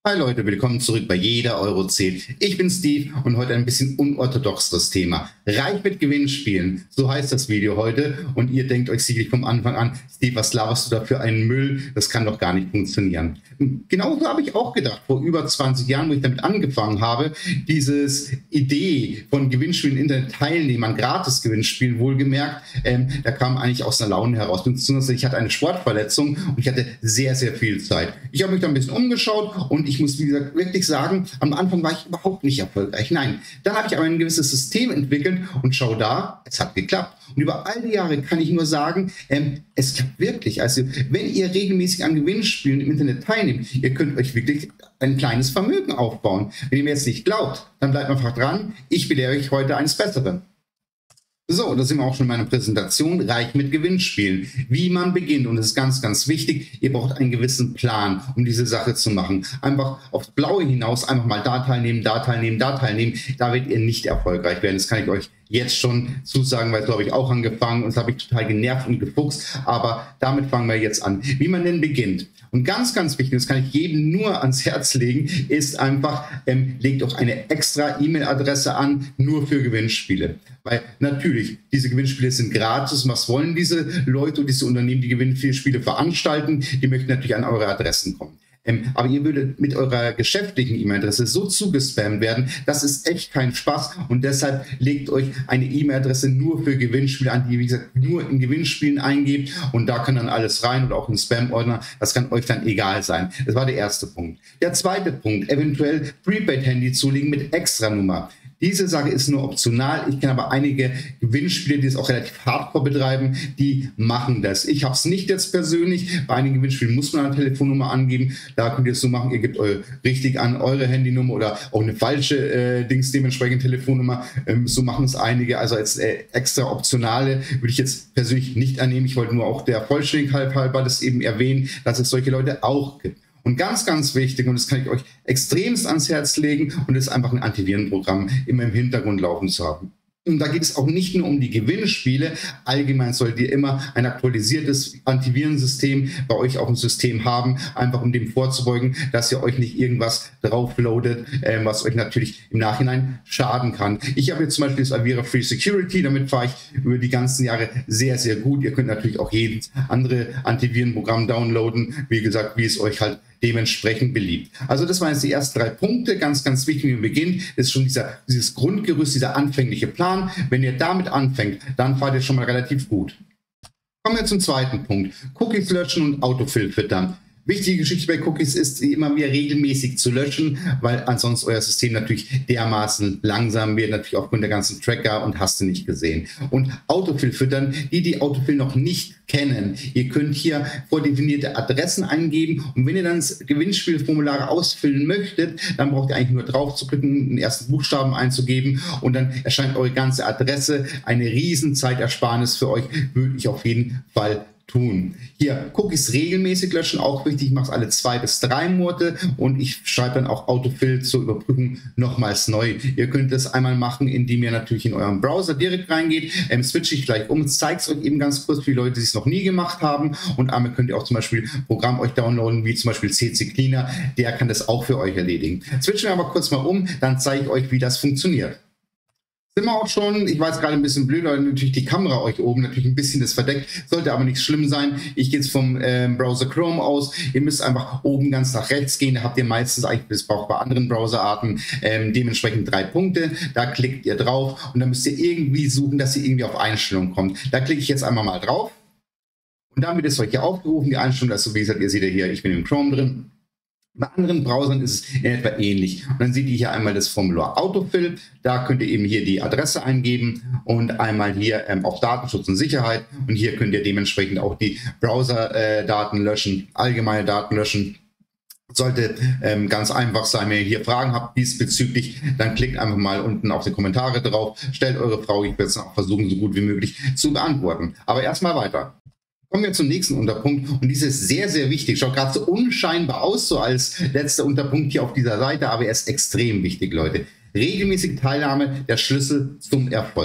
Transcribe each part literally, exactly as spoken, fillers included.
Hi Leute, willkommen zurück bei Jeder Euro zählt. Ich bin Steve und heute ein bisschen unorthodoxeres Thema. Reich mit Gewinnspielen, so heißt das Video heute. Und ihr denkt euch sicherlich vom Anfang an, Steve, was laberst du da für einen Müll? Das kann doch gar nicht funktionieren. Genauso habe ich auch gedacht, vor über zwanzig Jahren, wo ich damit angefangen habe, dieses Idee von Gewinnspielen, Internet-Teilnehmern, Gratis-Gewinnspielen, wohlgemerkt, ähm, da kam eigentlich aus einer Laune heraus. Ich hatte eine Sportverletzung und ich hatte sehr, sehr viel Zeit. Ich habe mich da ein bisschen umgeschaut und ich muss, wie gesagt, wirklich sagen, am Anfang war ich überhaupt nicht erfolgreich. Nein, dann habe ich aber ein gewisses System entwickelt und schau da, es hat geklappt. Und über all die Jahre kann ich nur sagen, ähm, es klappt wirklich. Also wenn ihr regelmäßig an Gewinnspielen im Internet teilnehmt, ihr könnt euch wirklich ein kleines Vermögen aufbauen. Wenn ihr mir jetzt nicht glaubt, dann bleibt einfach dran. Ich belehre euch heute eines Besseren. So, da sind wir auch schon in meiner Präsentation, reich mit Gewinnspielen. Wie man beginnt, und das ist ganz, ganz wichtig, ihr braucht einen gewissen Plan, um diese Sache zu machen. Einfach aufs Blaue hinaus, einfach mal da teilnehmen, da teilnehmen, da teilnehmen, da werdet ihr nicht erfolgreich werden. Das kann ich euch jetzt schon zusagen, weil so habe ich auch angefangen und das habe ich total genervt und gefuchst, aber damit fangen wir jetzt an. Wie man denn beginnt. Und ganz, ganz wichtig, das kann ich jedem nur ans Herz legen, ist einfach, ähm, legt auch eine extra E-Mail-Adresse an, nur für Gewinnspiele. Weil natürlich, diese Gewinnspiele sind gratis. Was wollen diese Leute und diese Unternehmen, die Gewinnspiele veranstalten? Die möchten natürlich an eure Adressen kommen. Ähm, aber ihr würdet mit eurer geschäftlichen E-Mail-Adresse so zugespammt werden, das ist echt kein Spaß und deshalb legt euch eine E-Mail-Adresse nur für Gewinnspiele an, die, wie gesagt, nur in Gewinnspielen eingebt und da kann dann alles rein oder auch in Spam-Ordner, das kann euch dann egal sein. Das war der erste Punkt. Der zweite Punkt, eventuell Prepaid-Handy zulegen mit Extranummer. Diese Sache ist nur optional. Ich kenne aber einige Gewinnspiele, die es auch relativ hardcore betreiben, die machen das. Ich habe es nicht jetzt persönlich. Bei einigen Gewinnspielen muss man eine Telefonnummer angeben. Da könnt ihr es so machen, ihr gebt eure, richtig an eure Handynummer oder auch eine falsche äh, Dings, dementsprechend Telefonnummer. Ähm, so machen es einige. Also als äh, extra optionale würde ich jetzt persönlich nicht annehmen. Ich wollte nur auch der Vollständigkeit halber das eben erwähnen, dass es solche Leute auch gibt. Und ganz, ganz wichtig, und das kann ich euch extremst ans Herz legen, und das ist einfach ein Antivirenprogramm immer im Hintergrund laufen zu haben. Und da geht es auch nicht nur um die Gewinnspiele. Allgemein solltet ihr immer ein aktualisiertes Antivirensystem bei euch auf dem System haben, einfach um dem vorzubeugen, dass ihr euch nicht irgendwas draufloadet, äh, was euch natürlich im Nachhinein schaden kann. Ich habe jetzt zum Beispiel das Avira Free Security, damit fahre ich über die ganzen Jahre sehr, sehr gut. Ihr könnt natürlich auch jedes andere Antivirenprogramm downloaden, wie gesagt, wie es euch halt dementsprechend beliebt. Also das waren jetzt die ersten drei Punkte, ganz, ganz wichtig, wie man beginnt, ist schon dieser, dieses Grundgerüst, dieser anfängliche Plan. Wenn ihr damit anfängt, dann fahrt ihr schon mal relativ gut. Kommen wir zum zweiten Punkt. Cookies löschen und Autofill füttern. Wichtige Geschichte bei Cookies ist, sie immer wieder regelmäßig zu löschen, weil ansonsten euer System natürlich dermaßen langsam wird, natürlich aufgrund der ganzen Tracker und hast du nicht gesehen. Und Autofill füttern, die die Autofill noch nicht kennen. Ihr könnt hier vordefinierte Adressen eingeben und wenn ihr dann das Gewinnspielformular ausfüllen möchtet, dann braucht ihr eigentlich nur drauf zu klicken, den ersten Buchstaben einzugeben und dann erscheint eure ganze Adresse. Eine riesen Zeitersparnis für euch, würde ich auf jeden Fall tun. Hier, Cookies regelmäßig löschen, auch wichtig, ich mache es alle zwei bis drei Monate und ich schreibe dann auch Autofill zur Überprüfung nochmals neu. Ihr könnt das einmal machen, indem ihr natürlich in euren Browser direkt reingeht, ähm, switche ich gleich um, zeige es euch eben ganz kurz für die Leute, die es noch nie gemacht haben und einmal könnt ihr auch zum Beispiel ein Programm euch downloaden, wie zum Beispiel C C Cleaner, der kann das auch für euch erledigen. Switchen wir aber kurz mal um, dann zeige ich euch, wie das funktioniert. Sind wir auch schon, ich weiß gerade ein bisschen blöd, weil natürlich die Kamera euch oben natürlich ein bisschen das verdeckt, sollte aber nichts schlimm sein. Ich gehe jetzt vom äh, Browser Chrome aus, ihr müsst einfach oben ganz nach rechts gehen, da habt ihr meistens eigentlich, das braucht bei anderen Browserarten, ähm, dementsprechend drei Punkte, da klickt ihr drauf und dann müsst ihr irgendwie suchen, dass ihr irgendwie auf Einstellungen kommt. Da klicke ich jetzt einmal mal drauf und dann wird es euch hier aufgerufen, die Einstellung, also wie gesagt, ihr seht ja hier, ich bin im Chrome drin. Bei anderen Browsern ist es in etwa ähnlich. Und dann seht ihr hier einmal das Formular Autofill. Da könnt ihr eben hier die Adresse eingeben und einmal hier ähm, auch Datenschutz und Sicherheit. Und hier könnt ihr dementsprechend auch die Browser-Daten äh, löschen, allgemeine Daten löschen. Sollte ähm, ganz einfach sein, wenn ihr hier Fragen habt diesbezüglich, dann klickt einfach mal unten auf die Kommentare drauf, stellt eure Frage, ich werde es auch versuchen, so gut wie möglich zu beantworten. Aber erstmal weiter. Kommen wir zum nächsten Unterpunkt und dieser ist sehr, sehr wichtig. Schaut gerade so unscheinbar aus, so als letzter Unterpunkt hier auf dieser Seite, aber er ist extrem wichtig, Leute. Regelmäßige Teilnahme, der Schlüssel zum Erfolg.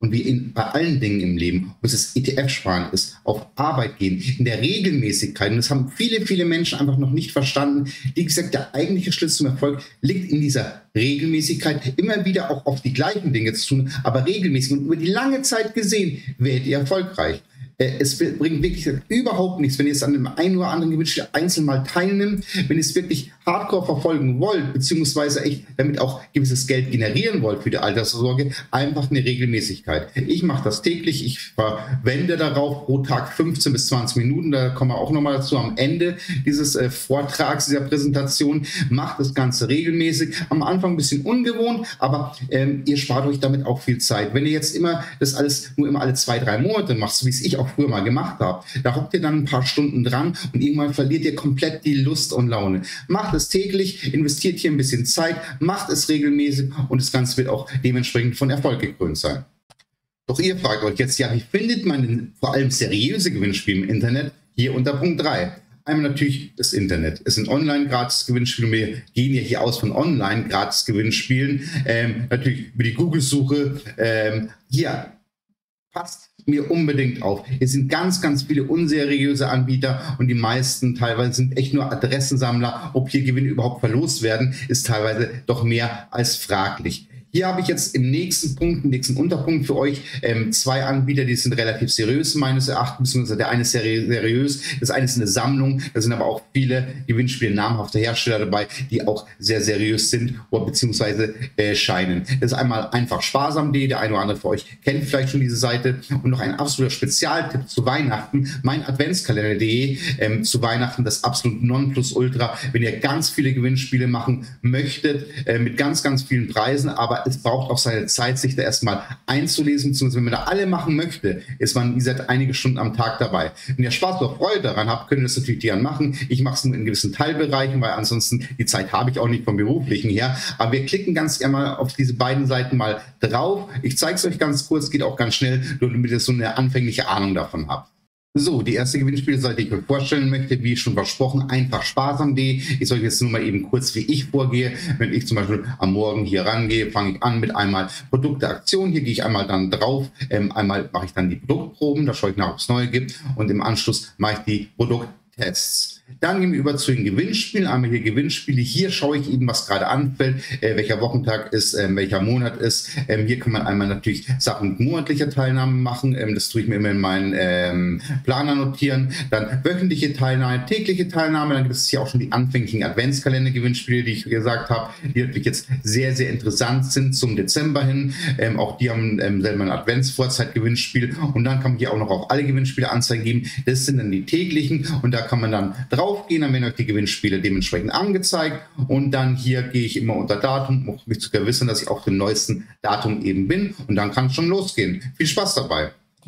und wie in, bei allen Dingen im Leben, ob es E T F-Sparen ist, auf Arbeit gehen, in der Regelmäßigkeit. Und das haben viele, viele Menschen einfach noch nicht verstanden. Wie gesagt, der eigentliche Schlüssel zum Erfolg liegt in dieser Regelmäßigkeit, immer wieder auch auf die gleichen Dinge zu tun, aber regelmäßig und über die lange Zeit gesehen, werdet ihr erfolgreich. Es bringt wirklich überhaupt nichts, wenn ihr es an dem einen oder anderen Gewinnspiel einzeln mal teilnimmt, wenn ihr es wirklich hardcore verfolgen wollt, beziehungsweise echt damit auch gewisses Geld generieren wollt für die Altersvorsorge, einfach eine Regelmäßigkeit. Ich mache das täglich, ich verwende darauf pro Tag fünfzehn bis zwanzig Minuten, da kommen wir auch nochmal dazu am Ende dieses äh, Vortrags, dieser Präsentation. Macht das Ganze regelmäßig, am Anfang ein bisschen ungewohnt, aber ähm, ihr spart euch damit auch viel Zeit. Wenn ihr jetzt immer das alles nur immer alle zwei, drei Monate macht, so wie es ich auch früher mal gemacht habe, da hockt ihr dann ein paar Stunden dran und irgendwann verliert ihr komplett die Lust und Laune. Macht es täglich, investiert hier ein bisschen Zeit, macht es regelmäßig und das Ganze wird auch dementsprechend von Erfolg gekrönt sein. Doch ihr fragt euch jetzt, ja, wie findet man denn vor allem seriöse Gewinnspiele im Internet? Hier unter Punkt drei. Einmal natürlich das Internet. Es sind Online-Gratis-Gewinnspiele. Wir gehen ja hier aus von Online-Gratis-Gewinnspielen. Ähm, natürlich über die Google-Suche. Ähm, hier passt mir unbedingt auf. Hier sind ganz, ganz viele unseriöse Anbieter und die meisten teilweise sind echt nur Adressensammler. Ob hier Gewinne überhaupt verlost werden, ist teilweise doch mehr als fraglich. Hier habe ich jetzt im nächsten Punkt, im nächsten Unterpunkt für euch ähm, zwei Anbieter, die sind relativ seriös meines Erachtens, beziehungsweise der eine ist seri seriös, das eine ist eine Sammlung, da sind aber auch viele Gewinnspiele namhafter Hersteller dabei, die auch sehr seriös sind oder beziehungsweise äh, scheinen. Das ist einmal einfach sparsam punkt de, der eine oder andere für euch kennt vielleicht schon diese Seite, und noch ein absoluter Spezialtipp zu Weihnachten, mein Adventskalender punkt de, ähm, zu Weihnachten das absolut Nonplusultra, wenn ihr ganz viele Gewinnspiele machen möchtet, äh, mit ganz, ganz vielen Preisen, aber es braucht auch seine Zeit, sich da erstmal einzulesen, beziehungsweise wenn man da alle machen möchte, ist man, wie gesagt, einige Stunden am Tag dabei. Wenn ihr Spaß oder Freude daran habt, könnt ihr das natürlich gern machen. Ich mache es nur in gewissen Teilbereichen, weil ansonsten die Zeit habe ich auch nicht vom Beruflichen her. Aber wir klicken ganz gerne mal auf diese beiden Seiten mal drauf. Ich zeige es euch ganz kurz, geht auch ganz schnell, nur damit ihr so eine anfängliche Ahnung davon habt. So, die erste Gewinnspielseite, die ich euch vorstellen möchte, wie schon versprochen, einfach sparsam punkt de. Ich soll jetzt nur mal eben kurz, wie ich vorgehe. Wenn ich zum Beispiel am Morgen hier rangehe, fange ich an mit einmal Produkte, Aktion. Hier gehe ich einmal dann drauf. Ähm, einmal mache ich dann die Produktproben, da schaue ich nach, ob es neue gibt. Und im Anschluss mache ich die Produkttests. Dann gehen wir über zu den Gewinnspielen. Einmal hier Gewinnspiele. Hier schaue ich eben, was gerade anfällt, äh, welcher Wochentag ist, äh, welcher Monat ist. Ähm, hier kann man einmal natürlich Sachen mit monatlicher Teilnahme machen. Ähm, das tue ich mir immer in meinen ähm, Planer notieren. Dann wöchentliche Teilnahme, tägliche Teilnahme. Dann gibt es hier auch schon die anfänglichen Adventskalender-Gewinnspiele, die ich gesagt habe, die natürlich jetzt sehr, sehr interessant sind zum Dezember hin. Ähm, auch die haben ähm, selber ein Advents-Vorzeit-Gewinnspiel. Und dann kann man hier auch noch auf alle Gewinnspiele Anzeigen geben. Das sind dann die täglichen und da kann man dann draufgehen, dann werden euch die Gewinnspiele dementsprechend angezeigt und dann hier gehe ich immer unter Datum, um mich zu verwissern, dass ich auf dem neuesten Datum eben bin und dann kann es schon losgehen. Viel Spaß dabei!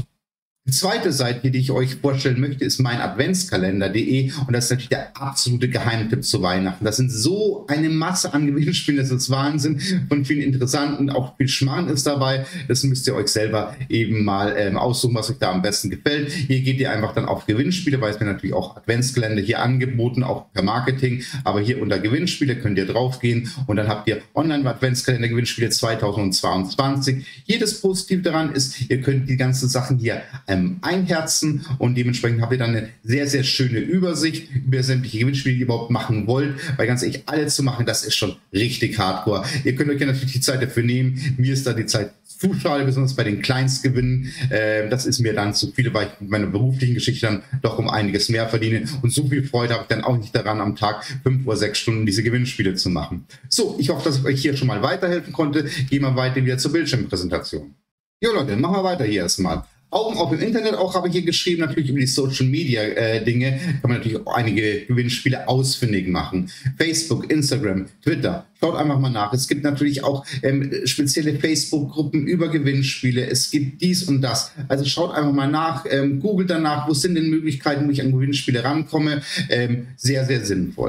Die zweite Seite, die ich euch vorstellen möchte, ist mein Adventskalender punkt de und das ist natürlich der absolute Geheimtipp zu Weihnachten. Das sind so eine Masse an Gewinnspielen, das ist Wahnsinn, von vielen interessanten, auch viel Schmarrn ist dabei. Das müsst ihr euch selber eben mal ähm, aussuchen, was euch da am besten gefällt. Hier geht ihr einfach dann auf Gewinnspiele, weil es mir natürlich auch Adventskalender hier angeboten, auch per Marketing, aber hier unter Gewinnspiele könnt ihr draufgehen und dann habt ihr Online-Adventskalender Gewinnspiele zweitausendzweiundzwanzig. Jedes Positiv daran ist, ihr könnt die ganzen Sachen hier einherzen und dementsprechend habt ihr dann eine sehr, sehr schöne Übersicht über sämtliche Gewinnspiele, die ihr überhaupt machen wollt, weil ganz ehrlich, alles zu machen, das ist schon richtig hardcore. Ihr könnt euch ja natürlich die Zeit dafür nehmen, mir ist da die Zeit zu schade, besonders bei den Kleinstgewinnen, äh, das ist mir dann zu viel, weil ich mit meiner beruflichen Geschichte dann doch um einiges mehr verdiene und so viel Freude habe ich dann auch nicht daran, am Tag fünf oder sechs Stunden diese Gewinnspiele zu machen. So, ich hoffe, dass ich euch hier schon mal weiterhelfen konnte. Gehen wir weiter wieder zur Bildschirmpräsentation. Jo Leute, machen wir weiter hier erstmal. Auch, auch im Internet, auch habe ich hier geschrieben, natürlich über die Social Media äh, Dinge, kann man natürlich auch einige Gewinnspiele ausfindig machen. Facebook, Instagram, Twitter, schaut einfach mal nach. Es gibt natürlich auch ähm, spezielle Facebook-Gruppen über Gewinnspiele. Es gibt dies und das. Also schaut einfach mal nach, ähm, googelt danach, wo sind denn Möglichkeiten, wo ich an Gewinnspiele rankomme. Ähm, sehr, sehr sinnvoll.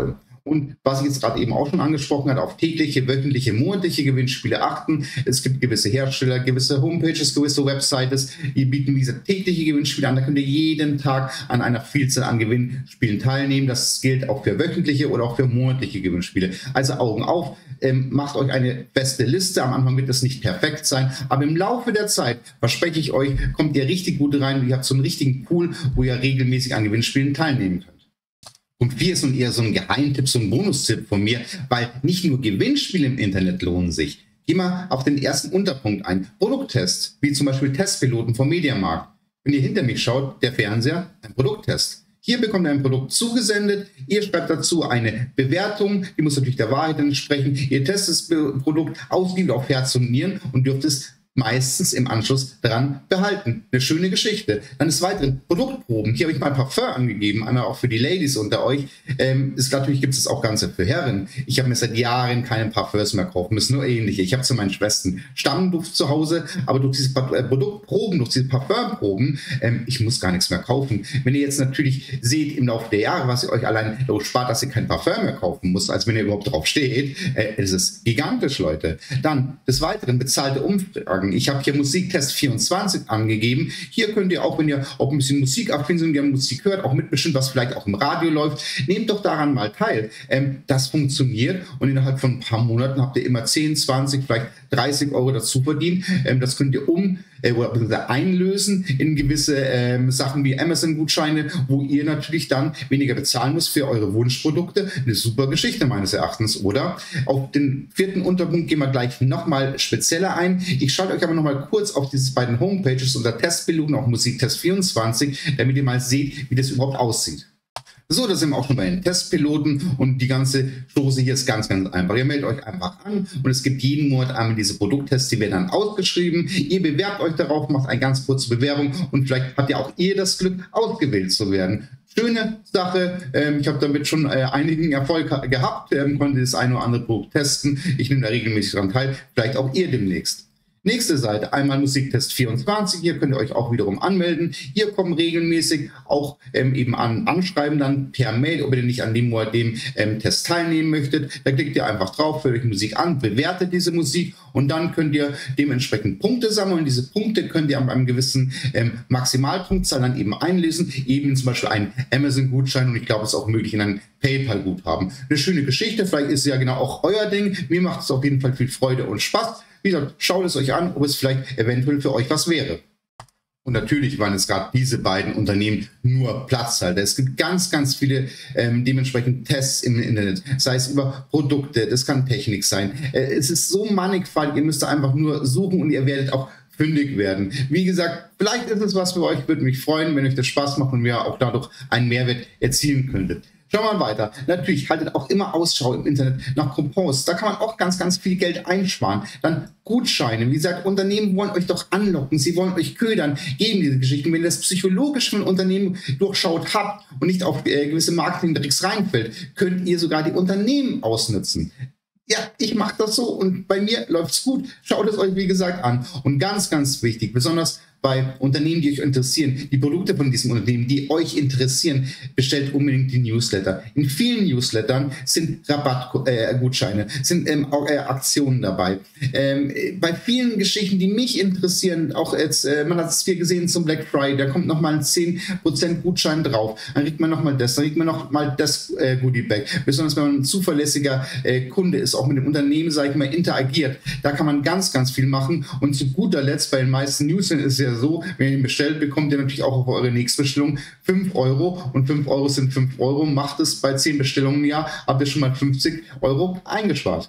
Und was ich jetzt gerade eben auch schon angesprochen habe, auf tägliche, wöchentliche, monatliche Gewinnspiele achten. Es gibt gewisse Hersteller, gewisse Homepages, gewisse Websites, die bieten diese tägliche Gewinnspiele an. Da könnt ihr jeden Tag an einer Vielzahl an Gewinnspielen teilnehmen. Das gilt auch für wöchentliche oder auch für monatliche Gewinnspiele. Also Augen auf, ähm, macht euch eine beste Liste. Am Anfang wird das nicht perfekt sein, aber im Laufe der Zeit, verspreche ich euch, kommt ihr richtig gut rein und ihr habt so einen richtigen Pool, wo ihr regelmäßig an Gewinnspielen teilnehmen könnt. Punkt vier ist eher so ein Geheimtipp, so ein Bonustipp von mir, weil nicht nur Gewinnspiele im Internet lohnen sich. Geh mal auf den ersten Unterpunkt ein. Produkttests, wie zum Beispiel Testpiloten vom Mediamarkt. Wenn ihr hinter mich schaut, der Fernseher, ein Produkttest. Hier bekommt ihr ein Produkt zugesendet, ihr schreibt dazu eine Bewertung, die muss natürlich der Wahrheit entsprechen. Ihr testet das Produkt ausgiebig auf Herz und Nieren und dürft es meistens im Anschluss dran behalten. Eine schöne Geschichte. Dann des Weiteren Produktproben. Hier habe ich mal Parfum angegeben, einmal auch für die Ladies unter euch. Ähm, ist, natürlich gibt es auch Ganze für Herren. Ich habe mir seit Jahren keine Parfums mehr kaufen müssen, nur ähnliche. Ich habe zu meinen Schwestern Stammduft zu Hause, aber durch diese Produktproben, durch diese Parfumproben, ähm, ich muss gar nichts mehr kaufen. Wenn ihr jetzt natürlich seht im Laufe der Jahre, was ihr euch allein dadurch spart, dass ihr kein Parfum mehr kaufen müsst, als wenn ihr überhaupt drauf steht, äh, ist es gigantisch, Leute. Dann des Weiteren bezahlte Umfragen. Ich habe hier Musiktest vierundzwanzig angegeben. Hier könnt ihr auch, wenn ihr auch ein bisschen musikaffin sind, gerne Musik hört, auch mitbestimmt, was vielleicht auch im Radio läuft, nehmt doch daran mal teil. Ähm, das funktioniert und innerhalb von ein paar Monaten habt ihr immer zehn, zwanzig, vielleicht dreißig Euro dazu verdient. Ähm, das könnt ihr um äh, oder einlösen in gewisse ähm, Sachen wie Amazon-Gutscheine, wo ihr natürlich dann weniger bezahlen müsst für eure Wunschprodukte. Eine super Geschichte meines Erachtens, oder? Auf den vierten Unterpunkt gehen wir gleich nochmal spezieller ein. Ich schalte euch aber nochmal kurz auf diese beiden Homepages unter Testpiloten, auch Musiktest vierundzwanzig, damit ihr mal seht, wie das überhaupt aussieht. So, da sind wir auch schon bei den Testpiloten und die ganze Chose hier ist ganz, ganz einfach. Ihr meldet euch einfach an und es gibt jeden Monat einmal diese Produkttests, die werden dann ausgeschrieben. Ihr bewerbt euch darauf, macht eine ganz kurze Bewerbung und vielleicht habt ihr auch ihr das Glück, ausgewählt zu werden. Schöne Sache, ähm, ich habe damit schon äh, einigen Erfolg gehabt, ähm, konnte das eine oder andere Produkt testen. Ich nehme da regelmäßig daran teil, vielleicht auch ihr demnächst. Nächste Seite, einmal Musiktest vierundzwanzig, hier könnt ihr euch auch wiederum anmelden. Hier kommen regelmäßig auch ähm, eben an Anschreiben dann per Mail, ob ihr nicht an dem oder dem ähm, Test teilnehmen möchtet. Da klickt ihr einfach drauf, hört euch Musik an, bewertet diese Musik und dann könnt ihr dementsprechend Punkte sammeln. Diese Punkte könnt ihr an einem gewissen ähm, Maximalpunktzahl dann eben einlösen, eben zum Beispiel einen Amazon-Gutschein und ich glaube, es ist auch möglich in einem PayPal-Guthaben. Eine schöne Geschichte, vielleicht ist es ja genau auch euer Ding. Mir macht es auf jeden Fall viel Freude und Spaß. Wie gesagt, schaut es euch an, ob es vielleicht eventuell für euch was wäre. Und natürlich waren es gerade diese beiden Unternehmen nur Platzhalter. Es gibt ganz, ganz viele ähm, dementsprechend Tests im Internet, sei es über Produkte, das kann Technik sein. Äh, es ist so mannigfaltig, ihr müsst einfach nur suchen und ihr werdet auch fündig werden. Wie gesagt, vielleicht ist es was für euch, würde mich freuen, wenn euch das Spaß macht und ihr auch dadurch einen Mehrwert erzielen könntet. Schauen wir mal weiter. Natürlich, haltet auch immer Ausschau im Internet nach Coupons. Da kann man auch ganz, ganz viel Geld einsparen. Dann Gutscheine. Wie gesagt, Unternehmen wollen euch doch anlocken. Sie wollen euch ködern, geben diese Geschichten. Wenn ihr das psychologisch von Unternehmen durchschaut habt und nicht auf äh, gewisse Marketing-Tricks reinfällt, könnt ihr sogar die Unternehmen ausnutzen. Ja, ich mache das so und bei mir läuft's gut. Schaut es euch, wie gesagt, an. Und ganz, ganz wichtig, besonders bei Unternehmen, die euch interessieren, die Produkte von diesen Unternehmen, die euch interessieren, bestellt unbedingt die Newsletter. In vielen Newslettern sind Rabattgutscheine, äh, sind ähm, auch, äh, Aktionen dabei. Ähm, bei vielen Geschichten, die mich interessieren, auch jetzt, äh, man hat es hier gesehen zum Black Friday, da kommt nochmal ein zehn Prozent Gutschein drauf. Dann kriegt man nochmal das, dann kriegt man nochmal das äh, Goodie-Bag. Besonders wenn man ein zuverlässiger äh, Kunde ist, auch mit dem Unternehmen, sage ich mal, interagiert. Da kann man ganz, ganz viel machen. Und zu guter Letzt, bei den meisten Newslettern ist es ja so, wenn ihr ihn bestellt, bekommt ihr natürlich auch auf eure nächste Bestellung fünf Euro und fünf Euro sind fünf Euro. Macht es bei zehn Bestellungen im Jahr, habt ihr schon mal fünfzig Euro eingespart.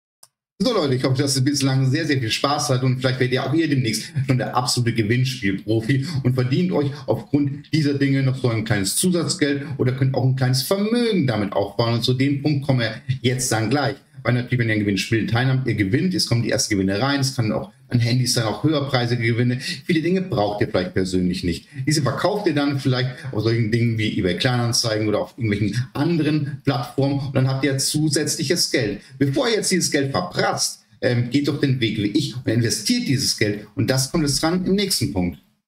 So Leute, ich hoffe, dass ihr bislang sehr, sehr viel Spaß hattet und vielleicht werdet ihr auch ihr demnächst schon der absolute Gewinnspielprofi und verdient euch aufgrund dieser Dinge noch so ein kleines Zusatzgeld oder könnt auch ein kleines Vermögen damit aufbauen. Und zu dem Punkt kommen wir jetzt dann gleich. Weil natürlich, wenn ihr ein Gewinnspiel teilnehmt, ihr gewinnt, es kommen die ersten Gewinne rein, es kann auch an Handys sein, auch höherpreisige Gewinne. Viele Dinge braucht ihr vielleicht persönlich nicht. Diese verkauft ihr dann vielleicht auf solchen Dingen wie eBay Kleinanzeigen oder auf irgendwelchen anderen Plattformen und dann habt ihr zusätzliches Geld. Bevor ihr jetzt dieses Geld verprasst, ähm, geht doch den Weg wie ich und investiert dieses Geld und das kommt jetzt dran im nächsten Punkt.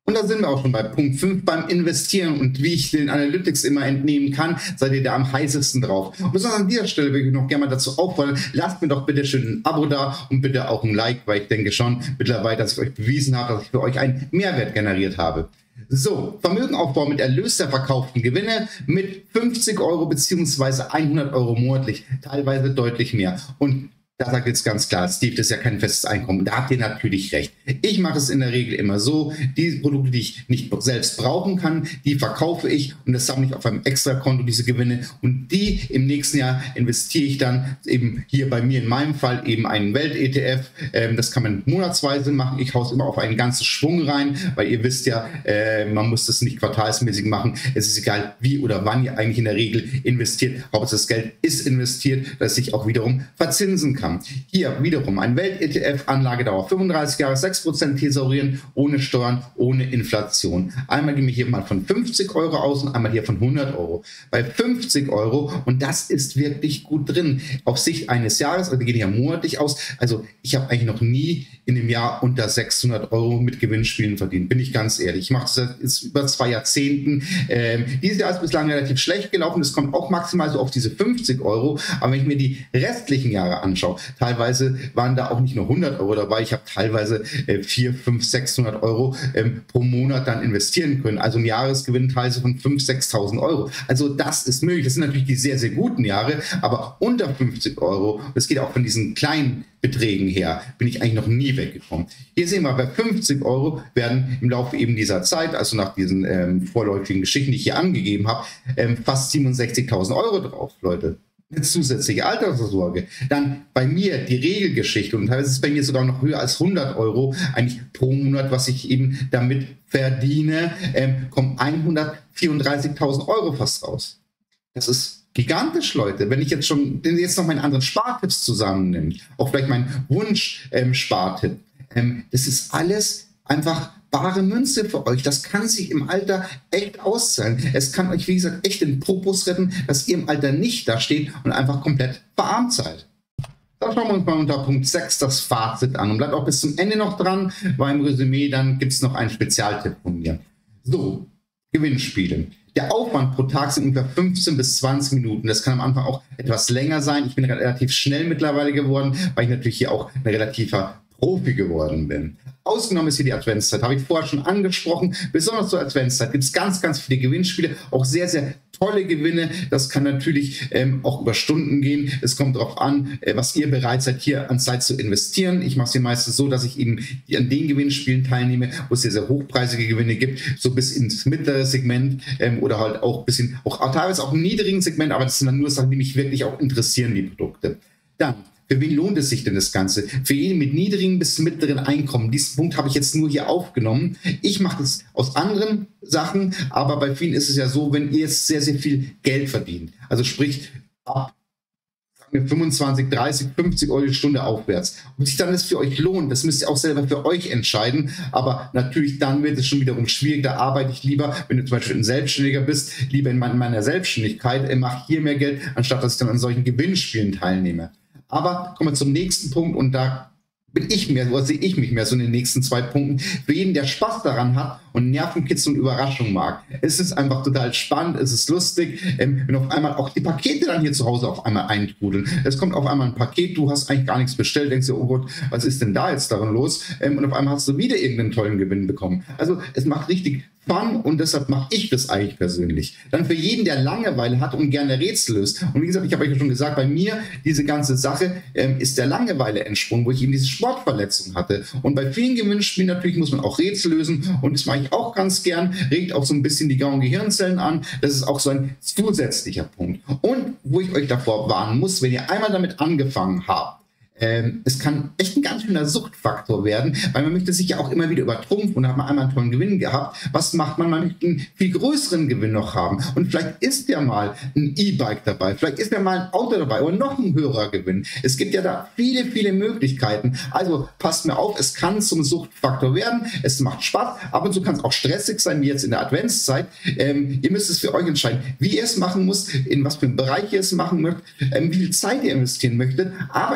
Und da sind wir auch schon bei Punkt fünf beim Investieren. Und wie ich den Analytics immer entnehmen kann, seid ihr da am heißesten drauf. Und besonders an dieser Stelle würde ich noch gerne mal dazu auffordern, lasst mir doch bitte schön ein Abo da und bitte auch ein Like, weil ich denke schon mittlerweile, dass ich euch bewiesen habe, dass ich für euch einen Mehrwert generiert habe. So, Vermögenaufbau mit Erlös der verkauften Gewinne mit fünfzig Euro beziehungsweise hundert Euro monatlich, teilweise deutlich mehr. Und da sagt jetzt ganz klar, Steve, das ist ja kein festes Einkommen. Da habt ihr natürlich recht. Ich mache es in der Regel immer so, die Produkte, die ich nicht selbst brauchen kann, die verkaufe ich und das sammle ich auf einem Extrakonto, diese Gewinne. Und die im nächsten Jahr investiere ich dann eben hier bei mir in meinem Fall eben einen Welt-E T F. Ähm, das kann man monatsweise machen. Ich haue es immer auf einen ganzen Schwung rein, weil ihr wisst ja, äh, man muss das nicht quartalsmäßig machen. Es ist egal, wie oder wann ihr eigentlich in der Regel investiert. Hauptsache das Geld ist investiert, dass ich auch wiederum verzinsen kann. Hier wiederum ein Welt-E T F, Anlagedauer fünfunddreißig Jahre, sechs Prozent thesaurieren, ohne Steuern, ohne Inflation. Einmal gehen wir hier mal von fünfzig Euro aus und einmal hier von hundert Euro. Bei fünfzig Euro, und das ist wirklich gut drin, auf Sicht eines Jahres, also wir gehen ja monatlich aus, also ich habe eigentlich noch nie in einem Jahr unter sechshundert Euro mit Gewinnspielen verdient, bin ich ganz ehrlich. Ich mache das jetzt über zwei Jahrzehnten. Ähm, dieses Jahr ist bislang relativ schlecht gelaufen, das kommt auch maximal so auf diese fünfzig Euro, aber wenn ich mir die restlichen Jahre anschaue, teilweise waren da auch nicht nur hundert Euro dabei, ich habe teilweise äh, vierhundert, fünfhundert, sechshundert Euro ähm, pro Monat dann investieren können. Also ein Jahresgewinn teilweise von fünftausend, sechstausend Euro. Also das ist möglich. Das sind natürlich die sehr, sehr guten Jahre, aber unter fünfzig Euro, das geht auch von diesen kleinen Beträgen her, bin ich eigentlich noch nie weggekommen. Hier sehen wir, bei fünfzig Euro werden im Laufe eben dieser Zeit, also nach diesen ähm, vorläufigen Geschichten, die ich hier angegeben habe, ähm, fast siebenundsechzigtausend Euro drauf, Leute. Eine zusätzliche Altersvorsorge. Dann bei mir die Regelgeschichte und teilweise ist es bei mir sogar noch höher als hundert Euro eigentlich pro Monat, was ich eben damit verdiene, ähm, kommen hundertvierunddreißigtausend Euro fast raus. Das ist gigantisch, Leute. Wenn ich jetzt schon jetzt noch meine anderen Spartipps zusammennehme, auch vielleicht mein Wunsch-Spartipp, ähm, das ist alles einfach bare Münze für euch. Das kann sich im Alter echt auszahlen. Es kann euch, wie gesagt, echt den Popus retten, dass ihr im Alter nicht da steht und einfach komplett verarmt seid. Da schauen wir uns mal unter Punkt sechs das Fazit an und bleibt auch bis zum Ende noch dran, weil im Resümee dann gibt es noch einen Spezialtipp von mir. So, Gewinnspiele. Der Aufwand pro Tag sind ungefähr fünfzehn bis zwanzig Minuten. Das kann am Anfang auch etwas länger sein. Ich bin relativ schnell mittlerweile geworden, weil ich natürlich hier auch ein relativer Profi geworden bin. Ausgenommen ist hier die Adventszeit, habe ich vorher schon angesprochen. Besonders zur Adventszeit gibt es ganz, ganz viele Gewinnspiele, auch sehr, sehr tolle Gewinne. Das kann natürlich ähm, auch über Stunden gehen. Es kommt darauf an, äh, was ihr bereit seid, hier an Zeit zu investieren. Ich mache es hier meistens so, dass ich eben an den Gewinnspielen teilnehme, wo es sehr, sehr hochpreisige Gewinne gibt, so bis ins mittlere Segment ähm, oder halt auch ein bisschen, auch teilweise auch im niedrigen Segment, aber das sind dann nur Sachen, die mich wirklich auch interessieren, die Produkte. Dann, für wen lohnt es sich denn das Ganze? Für jeden mit niedrigen bis mittleren Einkommen. Diesen Punkt habe ich jetzt nur hier aufgenommen. Ich mache das aus anderen Sachen, aber bei vielen ist es ja so, wenn ihr jetzt sehr, sehr viel Geld verdient, also sprich ab fünfundzwanzig, dreißig, fünfzig Euro die Stunde aufwärts. Ob sich dann das für euch lohnt, das müsst ihr auch selber für euch entscheiden. Aber natürlich dann wird es schon wiederum schwierig. Da arbeite ich lieber, wenn du zum Beispiel ein Selbstständiger bist, lieber in meiner Selbstständigkeit, mache hier mehr Geld, anstatt dass ich dann an solchen Gewinnspielen teilnehme. Aber kommen wir zum nächsten Punkt und da bin ich mehr, oder sehe ich mich mehr so in den nächsten zwei Punkten. Für jeden, der Spaß daran hat und Nervenkitzel und Überraschung mag. Es ist einfach total spannend, es ist lustig, ähm, wenn auf einmal auch die Pakete dann hier zu Hause auf einmal eintrudeln. Es kommt auf einmal ein Paket, du hast eigentlich gar nichts bestellt, denkst dir, oh Gott, was ist denn da jetzt darin los? Ähm, und auf einmal hast du wieder irgendeinen tollen Gewinn bekommen. Also es macht richtig Fun und deshalb mache ich das eigentlich persönlich. Dann für jeden, der Langeweile hat und gerne Rätsel löst. Und wie gesagt, ich habe euch ja schon gesagt, bei mir diese ganze Sache ähm, ist der Langeweile entsprungen, wo ich eben diese Sportverletzung hatte. Und bei vielen Gewinnspielen natürlich muss man auch Rätsel lösen und das mache ich auch ganz gern, regt auch so ein bisschen die grauen Gehirnzellen an. Das ist auch so ein zusätzlicher Punkt. Und wo ich euch davor warnen muss, wenn ihr einmal damit angefangen habt, Ähm, es kann echt ein ganz schöner Suchtfaktor werden, weil man möchte sich ja auch immer wieder übertrumpfen und hat man einmal einen tollen Gewinn gehabt. Was macht man? Man möchte einen viel größeren Gewinn noch haben. Und vielleicht ist ja mal ein E-Bike dabei, vielleicht ist ja mal ein Auto dabei oder noch ein höherer Gewinn. Es gibt ja da viele, viele Möglichkeiten. Also passt mir auf, es kann zum Suchtfaktor werden. Es macht Spaß. Ab und zu kann es auch stressig sein, wie jetzt in der Adventszeit. Ähm, ihr müsst es für euch entscheiden, wie ihr es machen müsst, in was für einem Bereich ihr es machen möchtet, ähm, wie viel Zeit ihr investieren möchtet. Aber ich denke, es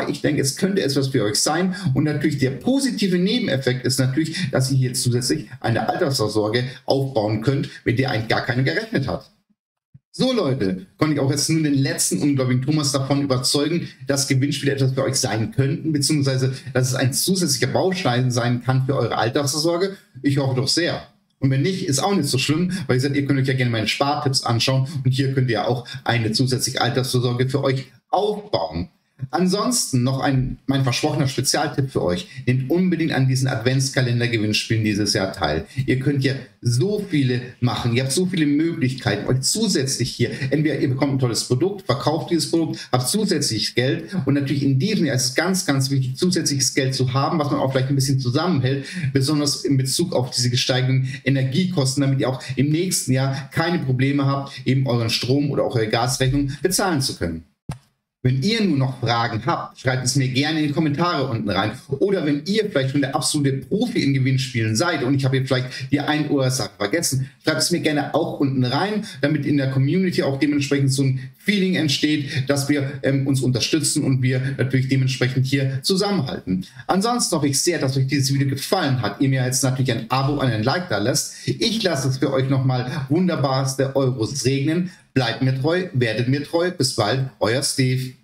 es könnte etwas für euch sein. Und natürlich der positive Nebeneffekt ist natürlich, dass ihr hier zusätzlich eine Altersvorsorge aufbauen könnt, mit der eigentlich gar keiner gerechnet hat. So Leute, konnte ich auch jetzt nur den letzten ungläubigen Thomas davon überzeugen, dass Gewinnspiele etwas für euch sein könnten, beziehungsweise dass es ein zusätzlicher Baustein sein kann für eure Altersvorsorge. Ich hoffe doch sehr. Und wenn nicht, ist auch nicht so schlimm, weil ihr sagt, ihr könnt euch ja gerne meine Spartipps anschauen und hier könnt ihr auch eine zusätzliche Altersvorsorge für euch aufbauen. Ansonsten noch ein, mein versprochener Spezialtipp für euch. Nehmt unbedingt an diesen Adventskalender-Gewinnspielen dieses Jahr teil. Ihr könnt ja so viele machen. Ihr habt so viele Möglichkeiten. Euch zusätzlich hier, entweder ihr bekommt ein tolles Produkt, verkauft dieses Produkt, habt zusätzliches Geld. Und natürlich in diesem Jahr ist es ganz, ganz wichtig, zusätzliches Geld zu haben, was man auch vielleicht ein bisschen zusammenhält, besonders in Bezug auf diese gesteigenden Energiekosten, damit ihr auch im nächsten Jahr keine Probleme habt, eben euren Strom oder auch eure Gasrechnung bezahlen zu können. Wenn ihr nur noch Fragen habt, schreibt es mir gerne in die Kommentare unten rein. Oder wenn ihr vielleicht schon der absolute Profi in Gewinnspielen seid und ich habe hier vielleicht die ein oder andere Sache vergessen, schreibt es mir gerne auch unten rein, damit in der Community auch dementsprechend so ein Feeling entsteht, dass wir ähm, uns unterstützen und wir natürlich dementsprechend hier zusammenhalten. Ansonsten hoffe ich sehr, dass euch dieses Video gefallen hat. Ihr mir jetzt natürlich ein Abo und ein Like da lasst. Ich lasse es für euch nochmal wunderbarste Euros regnen. Bleibt mir treu, werdet mir treu. Bis bald, euer Steve.